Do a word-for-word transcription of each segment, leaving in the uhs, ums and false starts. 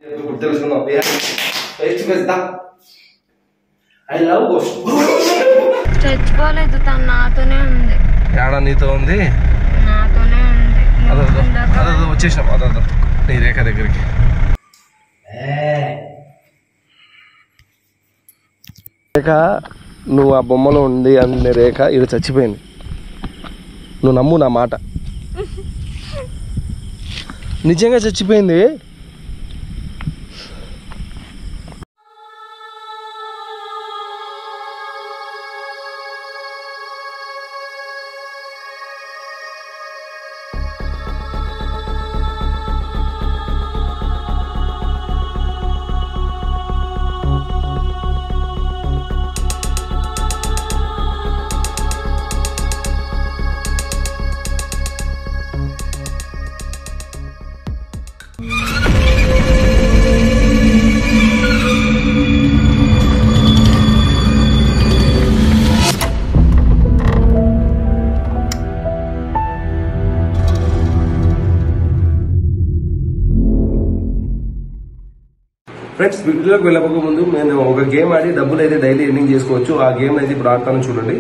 చచ్చిపోలేదు, తను నాతోనే ఉంది. ఏడా నీతో ఉంది? నాతోనే ఉంది. అదే వచ్చేసినాం. అదే నీ రేఖ దగ్గరికి. రేఖ నువ్వు ఆ బొమ్మలో ఉంది అనే రేఖ ఇది చచ్చిపోయింది. నువ్వు నమ్ము నా మాట, నిజంగా చచ్చిపోయింది. ఫ్రెండ్స్, వీడియోలోకి వెళ్ళకపోక ముందు నేను ఒక గేమ్ ఆడి డబ్బులు అయితే డైలీ ఎర్నింగ్ చేసుకోవచ్చు. ఆ గేమ్ అయితే ఇప్పుడు ఆడతాను చూడండి.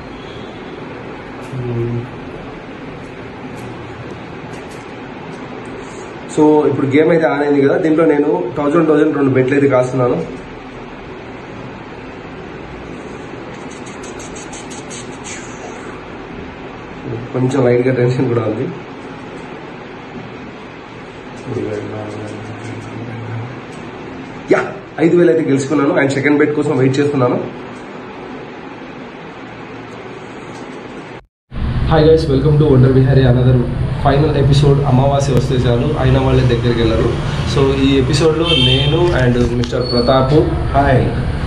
సో ఇప్పుడు గేమ్ అయితే ఆన్ అయింది కదా, దీంట్లో నేను థౌజండ్ థౌజండ్ రెండు బెట్లు అయితే కాస్తున్నాను. కొంచెం లైట్గా టెన్షన్ కూడా ఉంది. యా ఐదు వేలు అయితే గెలుచుకున్నాను. అండ్ సెకండ్ బెట్ కోసం వెయిట్ చేస్తున్నాను. Hi guys, welcome to wonder Vihari. Another final episode. అమావాస్య వస్తే చాలు అయిన వాళ్ళ దగ్గరికి వెళ్ళరు. సో ఈ ఎపిసోడ్లో నేను and mister Pratap, hi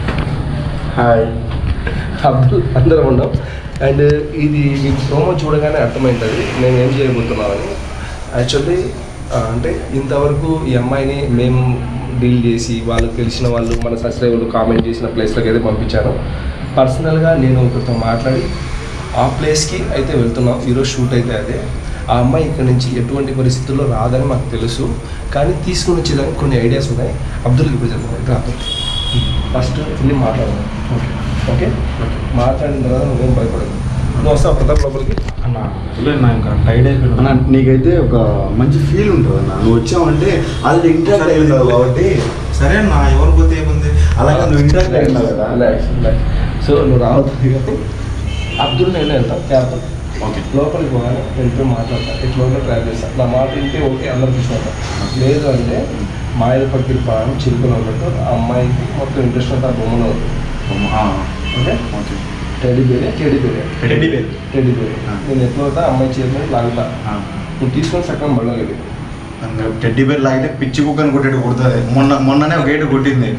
hi Abdul అందరం ఉన్నాం. అండ్ ఇది మీకు ప్రోమో చూడగానే అర్థమవుతుంది నేను ఏం చేయబోతున్నామని. యాక్చువల్లీ అంటే ఇంతవరకు ఈ అమ్మాయిని మేము డీల్ చేసి వాళ్ళకి తెలిసిన వాళ్ళు మన సబ్స్క్రైబర్లు కామెంట్ చేసిన ప్లేస్లోకి అయితే పంపించాను. పర్సనల్గా నేను ఒకరితో మాట్లాడి ఆ ప్లేస్కి అయితే వెళ్తున్నాం. ఈరోజు షూట్ అయితే అదే. ఆ అమ్మాయి ఇక్కడ నుంచి ఎటువంటి పరిస్థితుల్లో రాదని మాకు తెలుసు, కానీ తీసుకుని వచ్చేదానికి కొన్ని ఐడియాస్ ఉన్నాయి. అబ్దుల్కి ఇప్పుడు చెప్తాను. రాదు ఫస్ట్ వెళ్ళి మాట్లాడదాం. ఓకే ఓకే మాట్లాడిన తర్వాత నువ్వేం భయపడదు. నువ్వు వస్తావు ప్రతాప్ లోపలికి? అన్న నా ఇంకా టైడ్ అయిపోయింది అన్న. నీకైతే ఒక మంచి ఫీల్ ఉంటుంది అన్న. నువ్వు వచ్చావంటే అది ఇంట్రాక్ట్ అయి ఉన్నావు కాబట్టి సరే అన్న, ఎవరు పోతే ఏముంది, అలాగే నువ్వు ఇంట్రాక్ట్ అయి ఉన్నావు కదా. సో నువ్వు రావద్దు కానీ అబ్దుల్ నేను వెళ్తాను క్యాబ్. ఓకే లోపలికి పోగానే వెళ్తూ మాట్లాడతాను. ఇట్లా ట్రై చేస్తాను. నా మాట వింటే ఓకే అందరికి ఇష్టం. లేదు అంటే మాయల పక్కకి పాడం చిరుకులు ఉన్నట్టు ఆ అమ్మాయికి మొత్తం ఇంట్రెస్ట్ అంతా ఆ బొమ్మలో ఉంది. ఓకే ఓకే టెడ్డీ బేరే టెడ్డీ బేరే టెడ్డీ బేర్ టెడ్డీ బేరే నేను ఎట్లా అవుతా అమ్మాయి చేతిలో లాగుతా. నువ్వు తీసుకొని సగం బళ్ళగలి. టెడ్డీ బేర్ లాగితే పిచ్చి కుక్కని కొట్టేట్టు కొడుతుంది. మొన్న మొన్ననే ఒక ఏటు కొట్టింది.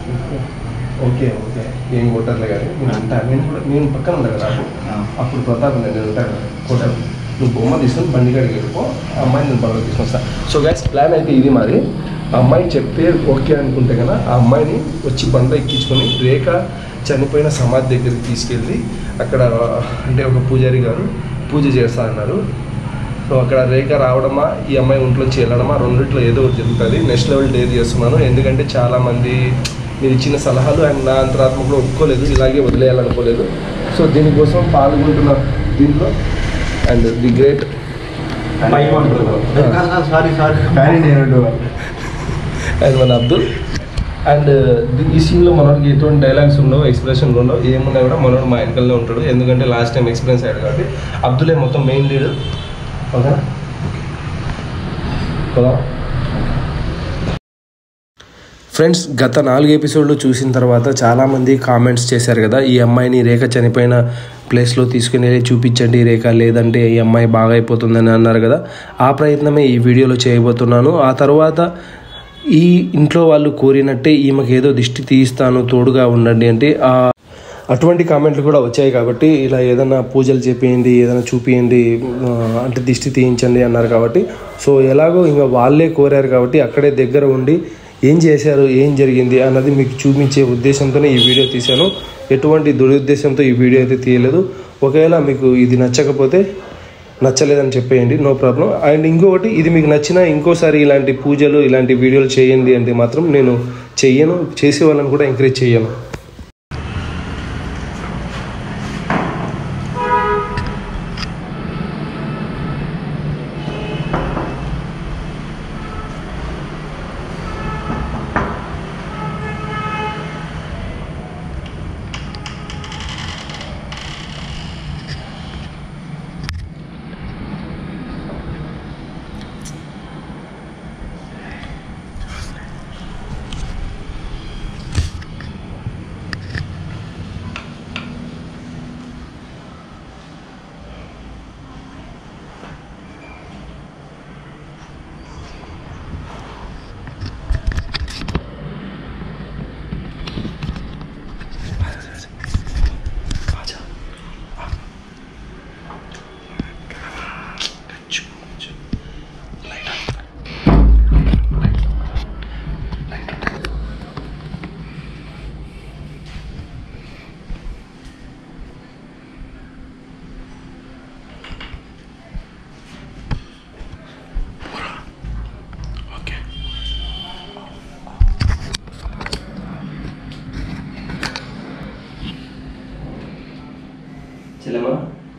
ఓకే ఓకే ఏం కొట్టర్లే కానీ నేను అంటా. నేను కూడా నేను పక్కన ఉంటాను కదా అప్పుడు ప్రతాప్ నేను ఉంటాను కదా కొట్టాను. నువ్వు బొమ్మ తీసుకొని బండి కాడికి వెళ్ళిపో, ఆ అమ్మాయిని నేను బళ్ళకి తీసుకొస్తాను. సో గ్యాస్ ప్లాన్ అయితే ఇది మరి. ఆ అమ్మాయి చెప్తే ఓకే అనుకుంటే కదా ఆ అమ్మాయిని వచ్చి బండ ఎక్కించుకొని రేఖ చనిపోయిన సమాధి దగ్గరికి తీసుకెళ్ళి అక్కడ అంటే ఒక పూజారి గారు పూజ చేస్తా అన్నారు. సో అక్కడ రేఖ రావడమా ఈ అమ్మాయి ఒంట్లోంచి వెళ్ళడమా రెండిట్లో ఏదో జరుగుతుంది. నెక్స్ట్ లెవెల్ డేర్ చేస్తున్నాను, ఎందుకంటే చాలామంది మీరు ఇచ్చిన సలహాలు అండ్ నా అంతరాత్మ కూడా ఒప్పుకోలేదు, ఇలాగే వదిలేయాలనుకోలేదు. సో దీనికోసం పాల్గొంటున్న దీంట్లో and the great sorry sorry and మన అబ్దుల్. అండ్ ఈ సీన్లో మనోడికి ఎటువంటి డైలాగ్స్ ఉండవు, ఎక్స్ప్రెషన్లు ఉండవు, ఏమున్నా కూడా మనోడు మా వెనకల్లో ఉంటాడు. ఎందుకంటే లాస్ట్ టైం ఎక్స్పీరియన్స్ అయ్యాడు కాబట్టి అబ్దులే మొత్తం మెయిన్ లీడర్. ఓకే కదా ఫ్రెండ్స్, గత నాలుగు ఎపిసోడ్లు చూసిన తర్వాత చాలామంది కామెంట్స్ చేశారు కదా ఈ అమ్మాయిని రేఖ చనిపోయిన ప్లేస్లో తీసుకుని వెళ్ళి చూపించండి రేఖ, లేదంటే ఈ అమ్మాయి బాగా అయిపోతుందని అన్నారు కదా. ఆ ప్రయత్నమే ఈ వీడియోలో చేయబోతున్నాను. ఆ తర్వాత ఈ ఇంట్లో వాళ్ళు కోరినట్టే ఈమెకు ఏదో దిష్టి తీయిస్తాను తోడుగా ఉండండి అంటే అటువంటి కామెంట్లు కూడా వచ్చాయి. కాబట్టి ఇలా ఏదైనా పూజలు చేపియండి, ఏదైనా చూపియండి అంటే దిష్టి తీయించండి అన్నారు కాబట్టి సో ఎలాగో ఇంకా వాళ్ళే కోరారు కాబట్టి అక్కడే దగ్గర ఉండి ఏం చేశారు ఏం జరిగింది అన్నది మీకు చూపించే ఉద్దేశంతోనే ఈ వీడియో తీశాను. ఎటువంటి దురుద్దేశంతో ఈ వీడియో అయితే తీయలేదు. ఒకవేళ మీకు ఇది నచ్చకపోతే నచ్చలేదని చెప్పేయండి, నో ప్రాబ్లం. అండ్ ఇంకొకటి, ఇది మీకు నచ్చిన ఇంకోసారి ఇలాంటి పూజలు ఇలాంటి వీడియోలు చేయండి అంటే మాత్రం నేను చెయ్యను, చేసే వాళ్ళని కూడా ఎంకరేజ్ చేయను. చెల్లెమ్మా,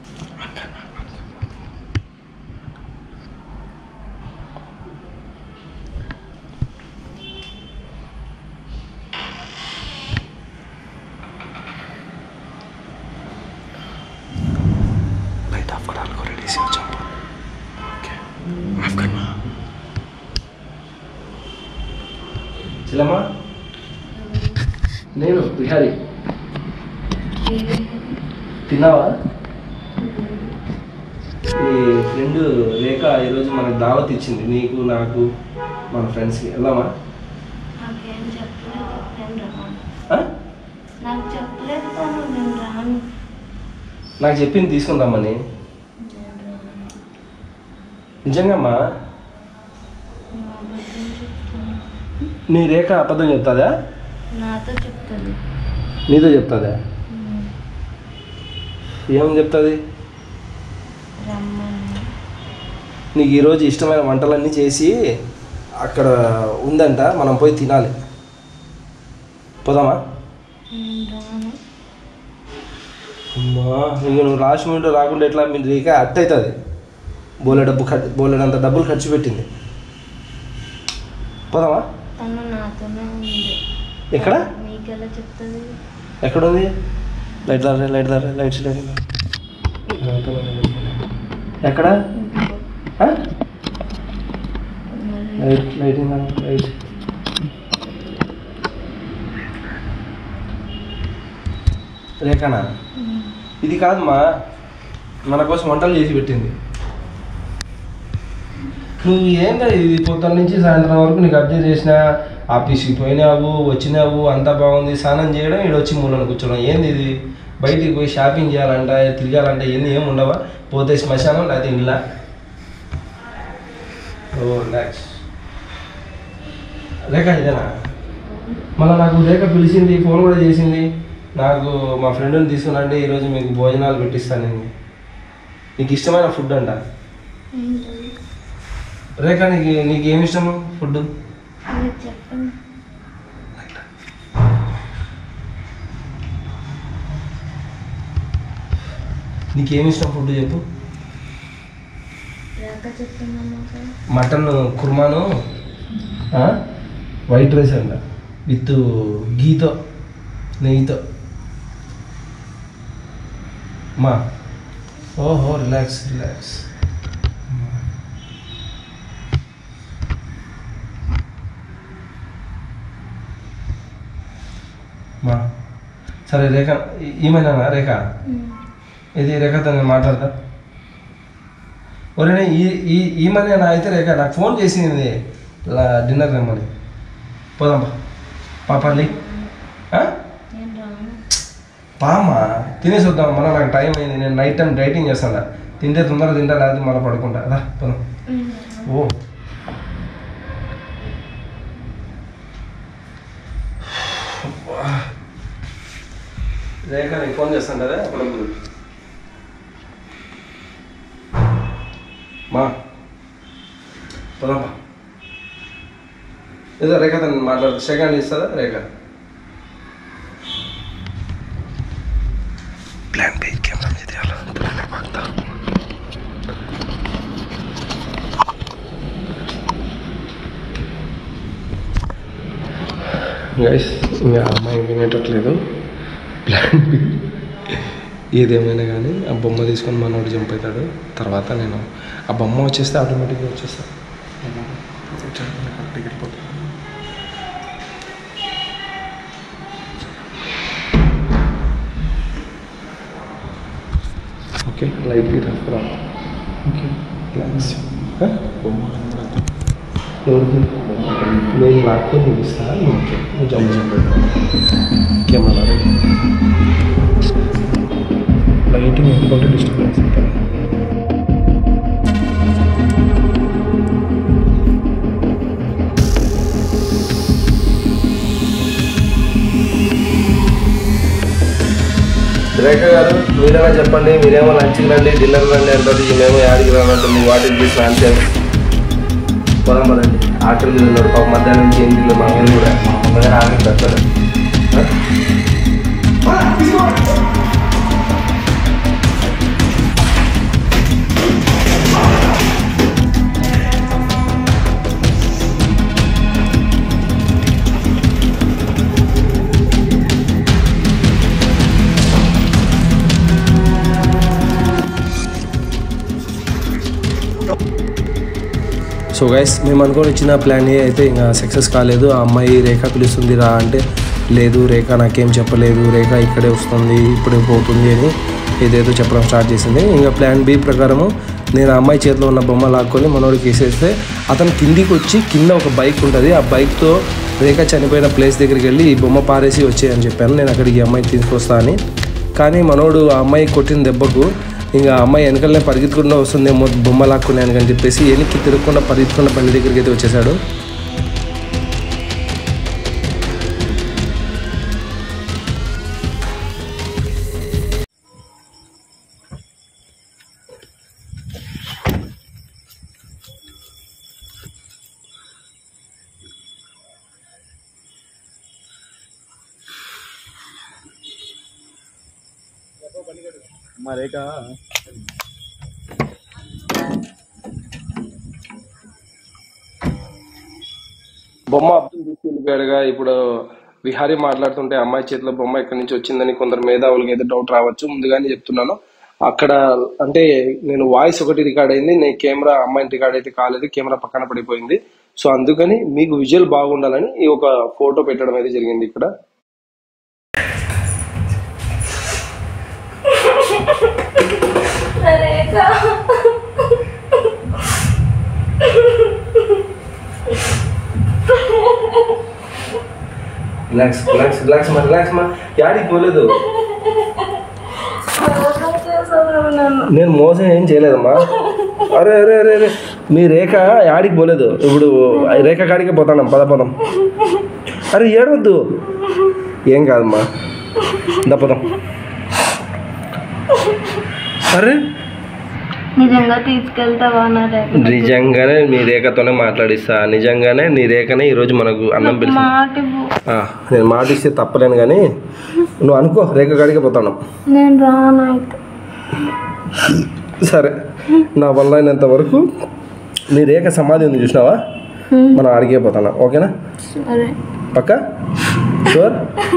లైట్ ఆఫ్ కరా को रेडी से हो जाओ. ओके माफ करना. చెల్లెమ్మా, నేను విహారీ. తిన్నావా? ఈ ఫ్రెండ్ రేఖ ఈరోజు మనకు దావత్ ఇచ్చింది, నీకు నాకు మన ఫ్రెండ్స్కి. వెళ్దామా? నాకు చెప్పింది తీసుకుందామని. నిజంగా అమ్మా, నీ రేఖ అబద్ధం చెప్తాదా? నాతో చెప్తుంది. నీతో చెప్తాదా? ఏమని చెప్తుంది? నీకు ఈరోజు ఇష్టమైన వంటలన్నీ చేసి అక్కడ ఉందంట, మనం పోయి తినాలి. పోదామా? అమ్మా, ఇంక నువ్వు లాస్ట్ మినిట్ రాకుండా ఎట్లా? మీరు రేఖ అట్ట అవుతుంది. బోలే డబ్బు ఖర్చు బోలేడంత డబ్బులు ఖర్చు పెట్టింది. పోదామా? ఎక్కడ? ఎక్కడుంది? లైట్ దారే లైట్ దారే లైట్స్ లైట్ ఎక్కడ? Light lighting light. రేఖనా, ఇది కాదమ్మా, మన కోసం వంటలు చేసి పెట్టింది. నువ్వు ఏందా ఇది పొద్దున్న నుంచి సాయంత్రం వరకు నీకు అబ్జర్వ్ చేసినా, ఆఫీస్కి పోయినావు వచ్చినావు అంతా బాగుంది, స్నానం చేయడం, ఇక్కడ వచ్చి మూలను కూర్చోడం. ఏంది ఇది? బయటికి పోయి షాపింగ్ చేయాలంట, తిరగాలంటే ఏంది? ఏమి ఉండవా? పోతే శ్మశానం లేకపోతే ఇల్లా? ఓ రిలాక్స్. రేఖ ఇదేనా? మళ్ళీ నాకు రేఖ పిలిచింది, ఫోన్ కూడా చేసింది. నాకు మా ఫ్రెండ్ని తీసుకురండి, ఈరోజు మీకు భోజనాలు పెట్టిస్తాను నేను, నీకు ఇష్టమైన ఫుడ్ అంట. రేఖ, నీకు నీకు ఏమి ఇష్టము ఫుడ్? నీకేమి ఇష్టం ఫుడ్ చెప్పు. మటన్ కుర్మాను, వైట్ రైస్ అంట విత్ గీతో నెయ్యితో. మా ఓహో రిలాక్స్ రిలాక్స్. మా సరే రేఖ, ఏమైనా రేఖ, ఇది రేఖతో నేను మాట్లాడతా. ఒరే ఈ ఈ ఈమెనే నా అయితే రేఖ నాకు ఫోన్ చేసింది డిన్నర్ రమ్మని. పోదాం పాపల్లి. పామా తినేసి వద్దాం, మన నాకు టైం అయింది. నేను నైట్ టైం డైటింగ్ చేస్తాను, తింటే తొందరగా తింటా, లేకపోతే మళ్ళీ పడుకుంటా. రా పోదాం. ఓ రేఖ నీకు ఫోన్ చేస్తాను కదా అప్పుడప్పుడు. పోదాం ఏదో రేఖ తను మాట్లాడు సెకండ్ ఇస్తుందా రేఖ ప్లాన్ బి కెమెరా మీద గైస్ ఇంకా అమ్మాయి వినేటట్లేదు ప్లాన్ బి ఏదేమైనా కానీ ఆ బొమ్మ తీసుకొని మనోడు జంప్ అవుతాడు తర్వాత నేను ఆ బొమ్మ వచ్చేస్తే ఆటోమేటిక్గా వచ్చేస్తాను ఓకే లైట్ రఫ్రా ఓకే థ్యాంక్స్ ఎవరికి నేను లాక్కొని నీకు ఇస్తాను నువ్వు జంప్ జంప్ కెమెరా లైటింగ్ ఎక్కువ డిస్టర్బెన్స్ అవుతుంది రేఖ గారు మీరేమో చెప్పండి మీరేమో లంచ్కి రండి డిన్నర్ రండి అంటారు ఈమెమో యాడికి రానంటుంది వాట్ ఇస్ దిస్ నాన్సెన్స్ పొలం పదండి ఆకలి మీద ఉన్నాడు పాప మధ్యాహ్నం నుంచి ఏం తిన్నాడు మా మీద కూడా మా ముందుగా ఆకలి పెడతాడు సో గైస్ మేము అనుకొని ఇచ్చిన ప్లాన్ ఏ అయితే ఇంకా సక్సెస్ కాలేదు ఆ అమ్మాయి రేఖ పిలుస్తుంది రా అంటే లేదు రేఖ నాకేం చెప్పలేదు రేఖ ఇక్కడే వస్తుంది ఇప్పుడే పోతుంది అని ఏదేదో చెప్పడం స్టార్ట్ చేసింది ఇంకా ప్లాన్ బి ప్రకారము నేను ఆ అమ్మాయి చేతిలో ఉన్న బొమ్మ లాక్కొని మనోడికి వేసేస్తే అతను కిందికి వచ్చి కింద ఒక బైక్ ఉంటుంది ఆ బైక్తో రేఖ చనిపోయిన ప్లేస్ దగ్గరికి వెళ్ళి ఈ బొమ్మ పారేసి వచ్చేయని చెప్పాను నేను అక్కడికి ఈ అమ్మాయిని తీసుకొస్తా అని కానీ మనోడు ఆ అమ్మాయి కొట్టిన దెబ్బకు ఇంకా అమ్మాయి వెనకలనే పరిగెత్తుకుండా వస్తుందేమో బొమ్మ లాక్కున్నాను అని చెప్పేసి వెనక్కి తిరగకుండా పరిగెత్తుకుండా బండి దగ్గరికి అయితే వచ్చేసాడు రేఖ బొమ్మ అబ్దుల్ తీసుకెళ్ళిపోయాడుగా ఇప్పుడు విహారీ మాట్లాడుతుంటే అమ్మాయి చేతిలో బొమ్మ ఎక్కడి నుంచి వచ్చిందని కొందరు మేధావులకి అయితే డౌట్ రావచ్చు ముందుగానే చెప్తున్నాను అక్కడ అంటే నేను వాయిస్ ఒకటి రికార్డ్ అయింది నేను కెమెరా అమ్మాయిని రికార్డ్ అయితే కాలేదు కెమెరా పక్కన పడిపోయింది సో అందుకని మీకు విజువల్ బాగుండాలని ఈ ఒక ఫోటో పెట్టడం అయితే జరిగింది ఇక్కడ రిలాక్స్ రిలాక్స్ రిలాక్స్ మా రిలాక్స్ మా యాడికి పోలేదు నేను మోసం ఏం చేయలేదమ్మా అరే అరే అరే అరే మీ రేఖ యాడికి పోలేదు ఇప్పుడు రేఖ కాడికి పోతాం పద పదం అరే ఏడవద్దు ఏం కాదమ్మా దప్పదాం అరే నిజంగా తీసుకెళ్తావా నా రేఖ నిజంగానే నీ రేఖతోనే మాట్లాడిస్తా నిజంగానే నీ రేఖనే ఈరోజు మనకు అన్నం పిలిచి నేను మాట ఇస్తే తప్పలేను కానీ నువ్వు అనుకో రేఖ కాడికి పోతాను నేను రాను అయితే సరే నా వల్ల అయినంత వరకు నీ రేఖ సమాధి ఉంది చూసినావా మనం అడిగే పోతాను ఓకేనా సరే పక్క షూర్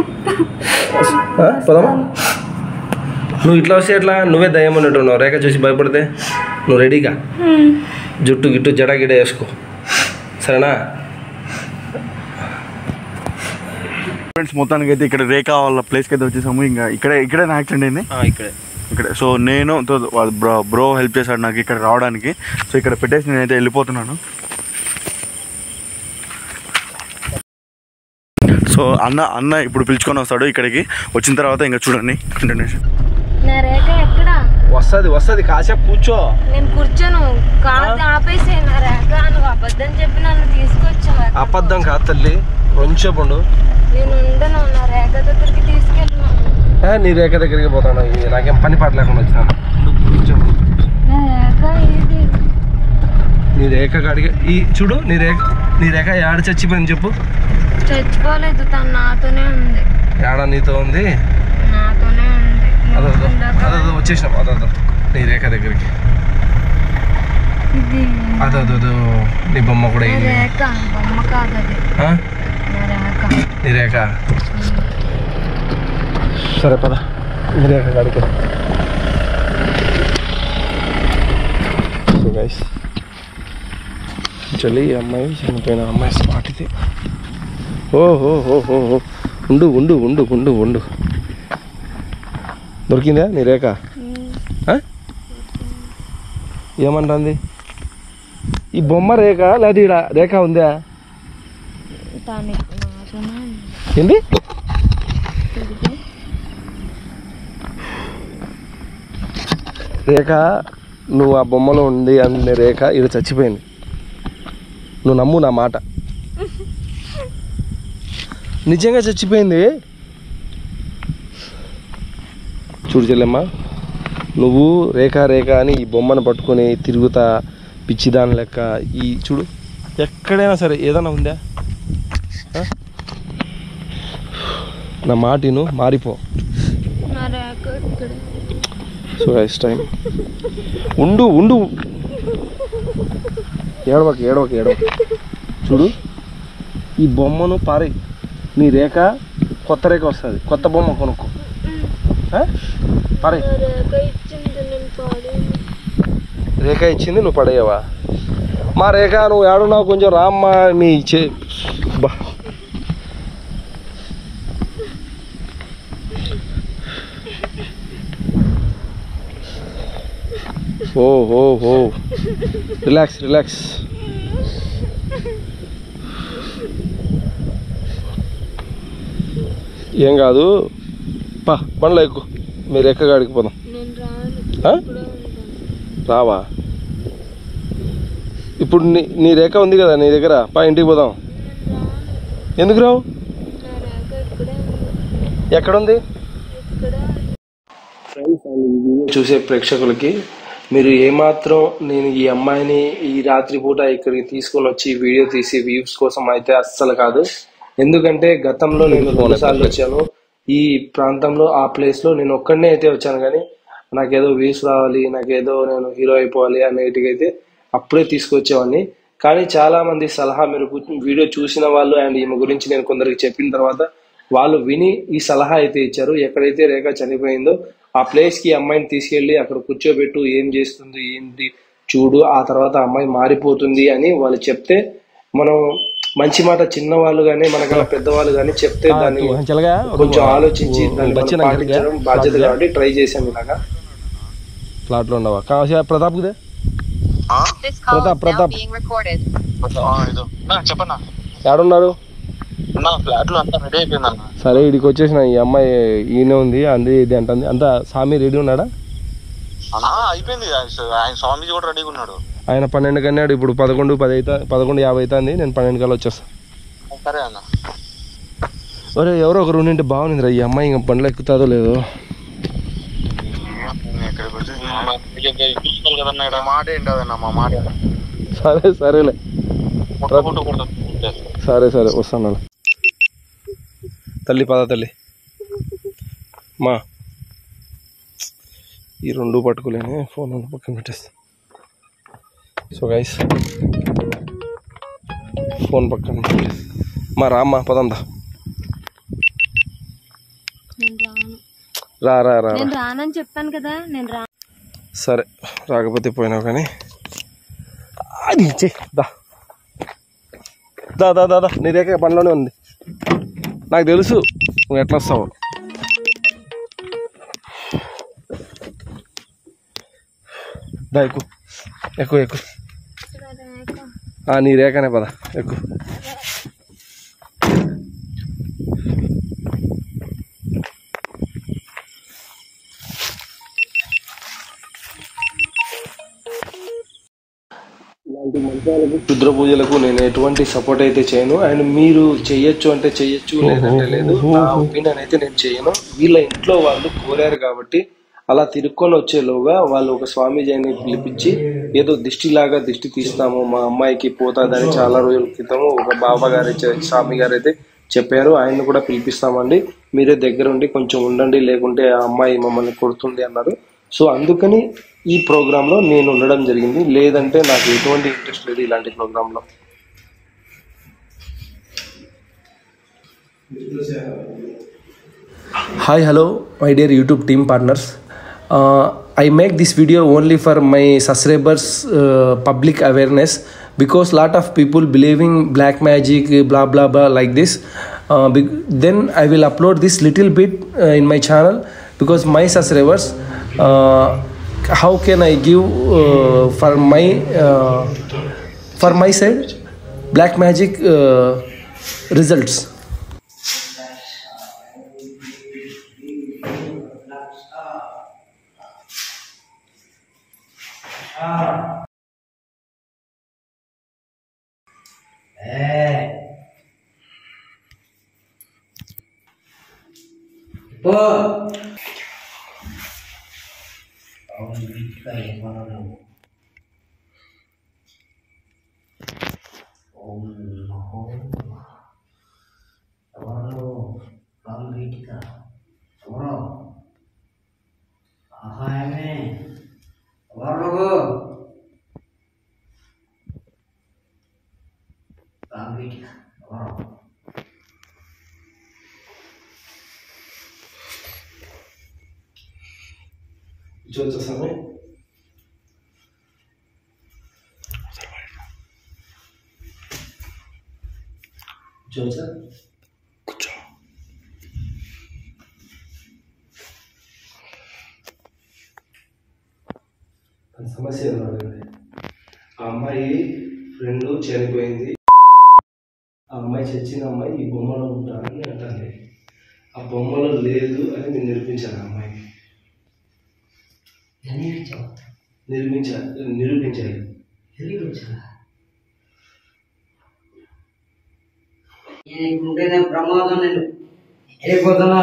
పోదామా నువ్వు ఇట్లా వస్తే ఎట్లా నువ్వే దయ్యం ఉన్నట్టున్నావు రేఖ చూసి భయపడితే నువ్వు రెడీగా జుట్టు గిట్టు జడ గిడ వేసుకో సరేనా ఫ్రెండ్స్ మొత్తానికి అయితే ఇక్కడ రేఖ వాళ్ళ ప్లేస్కి అయితే వచ్చేసాము ఇంకా ఇక్కడే ఇక్కడే యాక్సిడెంట్ అయింది ఇక్కడే ఇక్కడ సో నేను బ్రో బ్రో హెల్ప్ చేశాడు నాకు ఇక్కడ రావడానికి సో ఇక్కడ పెట్టేసి నేనైతే వెళ్ళిపోతున్నాను సో అన్న అన్న ఇప్పుడు పిలుచుకొని వస్తాడు ఇక్కడికి వచ్చిన తర్వాత ఇంకా చూడండి కంటిన్యూషన్ నా రేఖ ఎక్కడ వస్తుంది వస్తుంది కాసేపు కూర్చో నేను కూర్చోను కాదు ఆపేసే నా రేఖ నువ్వు అబద్ధం చెప్పి నన్ను తీసుకొచ్చావు అబద్ధం కాదు తల్లి కొంచెం ఉండు నేను ఉండను నా రేఖ దగ్గరికి తీసుకెళ్ళినాను నీ రేఖ దగ్గరికి పోతాను నాకేం పని పాట లేకుండా వచ్చినా కొంచెం నా రేఖ ఇది నీ రేఖ కాడికి ఈ చూడు నీ రేఖ నీ రేఖ ఏడ చచ్చిపోయింది చెప్పు. చచ్చిపోలేదు, తను నాతోనే ఉంది. ఏడ నీతో ఉంది? నాతోనే ఉంది. అదో అదో వచ్చేసినాం. అదో అదో నీ రేఖ దగ్గరికి. ఇది అదో అదో నీ బొమ్మ కూడా రేఖ, బొమ్మ కాదు అది, రేఖ. నీ రేఖ. సరే పద నీ రేఖ కాడికి. సో గైస్ చలి అమ్మాయి చనిపోయిన అమ్మాయి స్పాట్ ఇది. ఓహో హో హో హో ఉండు ఉండు ఉండు ఉండు ఉండు దొరికిందా నీ రేఖ? ఏమంటుంది ఈ బొమ్మ? రేఖ లేదా ఈడ రేఖ ఉందా? ఏంటి రేఖ? నువ్వు ఆ బొమ్మలో ఉంది అనే రేఖ ఇది చచ్చిపోయింది. నువ్వు నమ్ము నా మాట, నిజంగా చచ్చిపోయింది. చూడు చెల్లెమ్మ, నువ్వు రేఖ రేఖ అని ఈ బొమ్మను పట్టుకొని తిరుగుతా పిచ్చిదాని లెక్క. ఈ చూడు ఎక్కడైనా సరే ఏదైనా ఉందా? నా మాటిను మారిపో. సో గైస్ టైం ఉండు ఉండు ఏడవక ఏడవక ఏడవక. చూడు ఈ బొమ్మను పారి, నీ రేఖ కొత్త రేఖ వస్తుంది, కొత్త బొమ్మ కొనుక్కో. పారే. రేఖ ఇచ్చింది నువ్వు పడేయవా? మా రేఖ నువ్వు ఏడున్నావు, కొంచెం రామ్మా. మీ చే బా ఓ ఓ ఓ రిలాక్స్ రిలాక్స్. ఏం కాదు, పా బండ్లో ఎక్కు, మీరు ఎక్కగాడికి పోదాం. రావా? ఇప్పుడు నీ నీ రేఖ ఉంది కదా నీ దగ్గర, పా ఇంటికి పోదాం. ఎందుకు రావు? ఎక్కడుంది? చూసే ప్రేక్షకులకి మీరు ఏమాత్రం నేను ఈ అమ్మాయిని ఈ రాత్రి పూట ఇక్కడికి తీసుకొని వచ్చి వీడియో తీసి వ్యూస్ కోసం అయితే అస్సలు కాదు. ఎందుకంటే గతంలో నేను రెండు సార్లు వచ్చాను ఈ ప్రాంతంలో, ఆ ప్లేస్ లో నేను ఒక్కడనే అయితే వచ్చాను. కానీ నాకేదో వ్యూస్ రావాలి, నాకేదో నేను హీరో అయిపోవాలి అనేటికి అయితే అప్పుడే తీసుకొచ్చేవాడిని. కానీ చాలా మంది సలహా మేరకు వీడియో చూసిన వాళ్ళు అండ్ ఈమె గురించి నేను కొందరికి చెప్పిన తర్వాత వాళ్ళు విని ఈ సలహా అయితే ఇచ్చారు. ఎక్కడైతే రేఖ చనిపోయిందో ఆ ప్లేస్ కి అమ్మాయిని తీసుకెళ్లి అక్కడ కూర్చోబెట్టు, ఏం చేస్తుంది ఏంటి చూడు, ఆ తర్వాత అమ్మాయి మారిపోతుంది అని వాళ్ళు చెప్తే, మనం మంచి మాట చిన్నవాళ్ళు కానీ మనకన్నా పెద్దవాళ్ళు కానీ చెప్తే దాన్ని కొంచెం ఆలోచించి దాన్ని పాటించడం బాధ్యత కాబట్టి ట్రై చేశాను. ఇలాగా ఫ్లాట్ లో ఉండవా ప్రతాప్? ప్రతాప్ ప్రతాప్ చెప్పన్నా, ఎక్కడున్నారు? ఫ్లాట్ లో అంతా రెడీ అయిపోయిందన్న. సరే ఇడికి వచ్చేసిన ఈ అమ్మాయి ఈయన ఉంది అంది ఇది అంటుంది. అంతా స్వామి రెడీ ఉన్నాడా? అయిపోయింది, ఆయన స్వామీజీ కూడా రెడీగా ఉన్నాడు. ఆయన పన్నెండు కన్నాడు, ఇప్పుడు పదకొండు పది అవుతా పదకొండు యాభై అవుతుంది. నేను పన్నెండు కల్లా వచ్చేస్తాను. సరే అన్న. ఒరే ఎవరో ఒకరు ఉండింటే బాగుంది రా. ఈ అమ్మాయి ఇంకా బండ్లు ఎక్కుతుందో లేదో. మాట ఏంటదన్న, మా మాట. సరే సరేలే, సరే సరే వస్తాను. తల్లి పద తల్లి మా ఈ రెండు పట్టుకోలేని ఫోన్ పక్కన పెట్టేస్తా. సో గైస్ ఫోన్ పక్కన మా రామ్మా పదందా. రా రా రా రానని చెప్పాను కదా. నేను రా. సరే రాకపోతే పోయినావు కానీ అది దా దా దా దా నీ రేఖ పనిలోనే ఉంది. నాకు తెలుసు నువ్వు ఎట్లా వస్తావు. దా ఎక్కు ఎక్కువ ఎక్కువ. నీ రేఖనే పద ఎక్కువ. రుద్ర పూజలకు నేను ఎటువంటి సపోర్ట్ అయితే చేయను. అండ్ మీరు చెయ్యొచ్చు అంటే చెయ్యొచ్చు, లేదంటే లేదు. నా ఒపీనియన్ అయితే నేను చేయను. వీళ్ళ ఇంట్లో వాళ్ళు కోరారు కాబట్టి అలా తిరుక్కొని వచ్చేలోగా వాళ్ళు ఒక స్వామీజీని పిలిపించి ఏదో దిష్టిలాగా దిష్టి తీస్తాము మా అమ్మాయికి పోతాదని చాలా రోజుల క్రితం ఒక బాబా గారు స్వామి గారు అయితే చెప్పారు. ఆయన్ని కూడా పిలిపిస్తామండి, మీరే దగ్గరుండి కొంచెం ఉండండి, లేకుంటే ఆ అమ్మాయి మమ్మల్ని కొడుతుంది అన్నారు. సో అందుకని ఈ ప్రోగ్రాంలో నేను ఉండడం జరిగింది, లేదంటే నాకు ఎటువంటి ఇంట్రెస్ట్ లేదు ఇలాంటి ప్రోగ్రాంలో. Hi hello my dear YouTube team partners, I make this video only for my subscribers uh, public awareness, because lot of people believing black magic blah blah blah like this. Uh, be- then I will upload this little bit uh, in my channel, because my subscribers, uh, how can I give uh, for my uh, for my side black magic uh, results. చూడొచ్చా స్వామి? చూడొచ్చా? కూర్చో. సమస్య ఏమన్నది, ఆ అమ్మాయి friend చనిపోయింది, ఆ అమ్మాయి చచ్చిన అమ్మాయి ఈ బొమ్మలో ఉంటారని అంటారు. ఆ బొమ్మలో లేదు అని నేను నిరూపించాను. ఆ అమ్మాయికి నిర్మించాలి నిరూపించాలి ఉంటేనే ప్రమాదం, నేను వెళ్ళిపోతున్నా.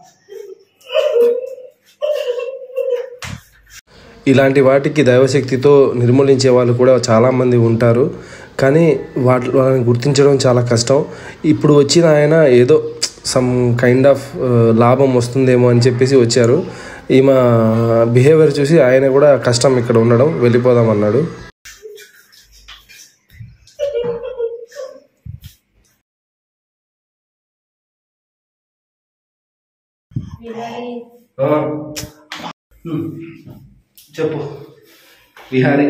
ఇలాంటి వాటికి దైవశక్తితో నిర్మూలించే వాళ్ళు కూడా చాలామంది ఉంటారు, కానీ వాటి వాళ్ళని గుర్తించడం చాలా కష్టం. ఇప్పుడు వచ్చిన ఆయన ఏదో సమ్ కైండ్ ఆఫ్ లాభం వస్తుందేమో అని చెప్పేసి వచ్చారు. ఈమె బిహేవియర్ చూసి ఆయన కూడా కష్టం ఇక్కడ ఉండడం, వెళ్ళిపోదాం అన్నాడు. చెప్పు విహారీ.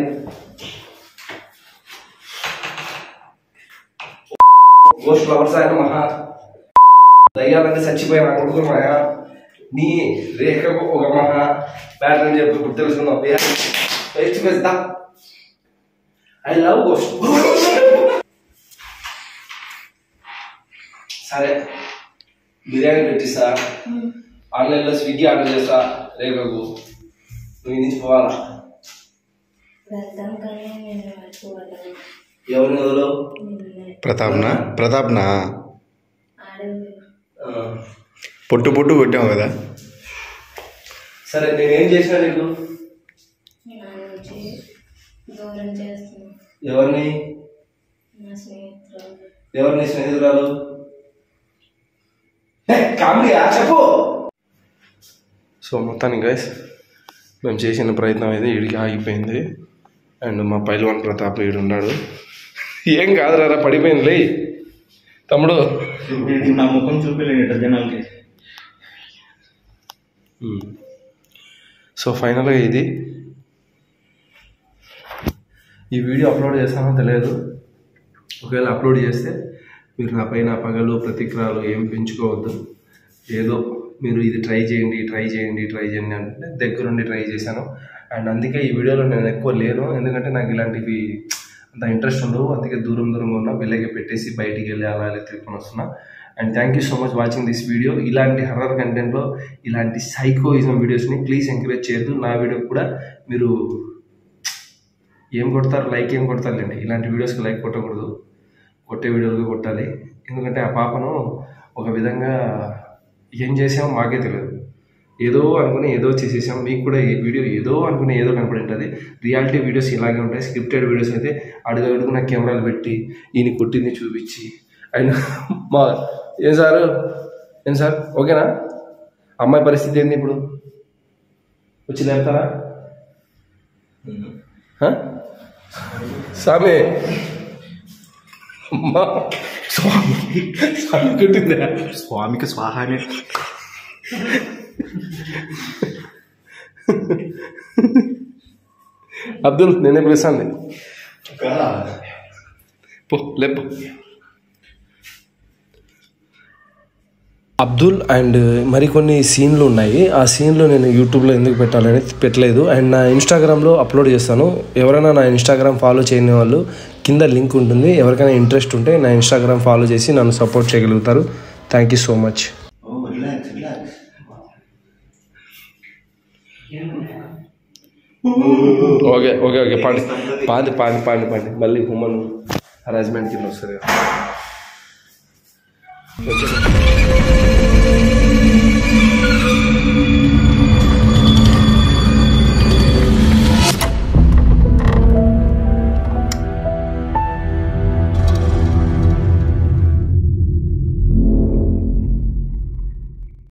గోస్ట్ ఫ్లవర్స్ ఆయన మహా దయ్యాలంటే చచ్చిపోయిన కొడుకు మాయా, నీ రేఖకు ఒక మహా ప్యాటర్న్ చెప్పి ఇప్పుడు తెలుసుకుందాం. ఫేస్ టు ఫేస్ దా. I love ghost. సరే బిర్యానీ పెట్టిస్తా, ఆన్లైన్లో స్విగ్గీ ఆర్డర్ చేస్తా, రేఖకు నువ్వు నుంచి పోవాలా. ఎవరి మొదలు? ప్రతాప్నా ప్రతాప్నా పొట్టు పొట్టు కొట్టాము కదా. సరే నేనేం చేసినా నీకు? ఎవరిని ఎవరిని స్నేహితురాలు? కామెడీయా చెప్పు. సో మొత్తానికి గైస్ మేము చేసిన ప్రయత్నం అయితే వీడికి ఆగిపోయింది. అండ్ మా పైల్వాన్ ప్రతాప్ వీడు ఉన్నాడు. ఏం కాదురా, పడిపోయింది లే తమ్ముడు. నా ముఖం చూపించలేట జనాలకి. సో ఫైనల్గా ఇది ఈ వీడియో అప్లోడ్ చేస్తానో తెలియదు. ఒకవేళ అప్లోడ్ చేస్తే మీరు నా పైన పగలు ప్రతిక్రియలు ఏం పెంచుకోవద్దు. ఏదో మీరు ఇది ట్రై చేయండి ట్రై చేయండి ట్రై చేయండి అంటే దగ్గరుండి ట్రై చేశాను. అండ్ అందుకే ఈ వీడియోలో నేను ఎక్కువ లేను, ఎందుకంటే నాకు ఇలాంటివి అంత ఇంట్రెస్ట్ ఉండవు. అందుకే దూరం దూరంగా ఉన్నా, వెళ్ళగే పెట్టేసి బయటికి వెళ్ళి అలా వెళ్ళి తిరుగుకొని వస్తున్నా. And thank you so much watching this video. ఇలాంటి హర్రర్ కంటెంట్లో ఇలాంటి సైకోయిజం వీడియోస్ని ప్లీజ్ ఎంకరేజ్ చేయొద్దు. నా వీడియో కూడా మీరు ఏం కొడతారు, లైక్ ఏం కొడతారులేండి. ఇలాంటి వీడియోస్కి లైక్ కొట్టకూడదు, కొట్టే వీడియోలుగా కొట్టాలి. ఎందుకంటే ఆ పాపను ఒక విధంగా ఏం చేసామో మాకే తెలియదు. ఏదో అనుకుని ఏదో చేసేసాం. మీకు కూడా ఈ వీడియో ఏదో అనుకుని ఏదో కనపడి ఉంటుంది. రియాలిటీ వీడియోస్ ఇలాగే ఉంటాయి. స్క్రిప్టెడ్ వీడియోస్ అయితే అడుగు అడుగున కెమెరాలు పెట్టి ఈయన కొట్టింది చూపించి ఆయన మా ఏం సార్ ఏం సార్ ఓకేనా? అమ్మాయి పరిస్థితి ఏంది ఇప్పుడు? వచ్చి లేపుతారా? స్వామి అమ్మా స్వామి స్వామి కొట్టిందా? స్వామికి స్వాహానే. అబ్దుల్ నేనే పిలుస్తాను పో లేపు. అబ్దుల్ అండ్ మరికొన్ని సీన్లు ఉన్నాయి. ఆ సీన్లు నేను యూట్యూబ్లో ఎందుకు పెట్టాలని పెట్టలేదు. అండ్ నా ఇన్స్టాగ్రామ్లో అప్లోడ్ చేస్తాను. ఎవరైనా నా ఇన్స్టాగ్రామ్ ఫాలో చేయని వాళ్ళు కింద లింక్ ఉంటుంది. ఎవరికైనా ఇంట్రెస్ట్ ఉంటే నా ఇన్స్టాగ్రామ్ ఫాలో చేసి నన్ను సపోర్ట్ చేయగలుగుతారు. Thank you so much. Okay okay okay పాండి పాండి పాండి పాండి పాండి మళ్ళీ హ్యూమన్ హరాస్మెంట్ కింద వస్తుంది.